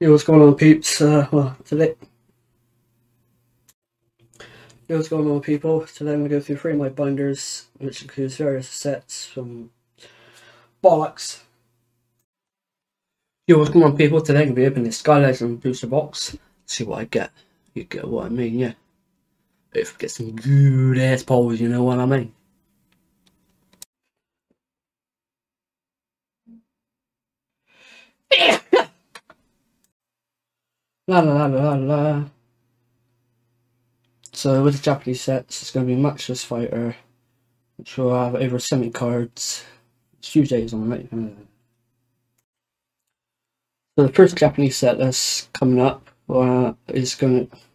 Yo, what's going on, peeps? Well, today, yo, what's going on, people? Today I'm going to go through 3 of my binders, which includes various sets from Bollocks. Yo, what's going on, people? Today I'm going to be opening this Skylegend booster box. See what I get. You get what I mean, yeah. If I get some good ass pulls, you know what I mean. La la la la la. So with the Japanese sets, it's going to be Matchless Fighter, which will have over 70 cards. It's few days on it. So the first Japanese set that's coming up is going to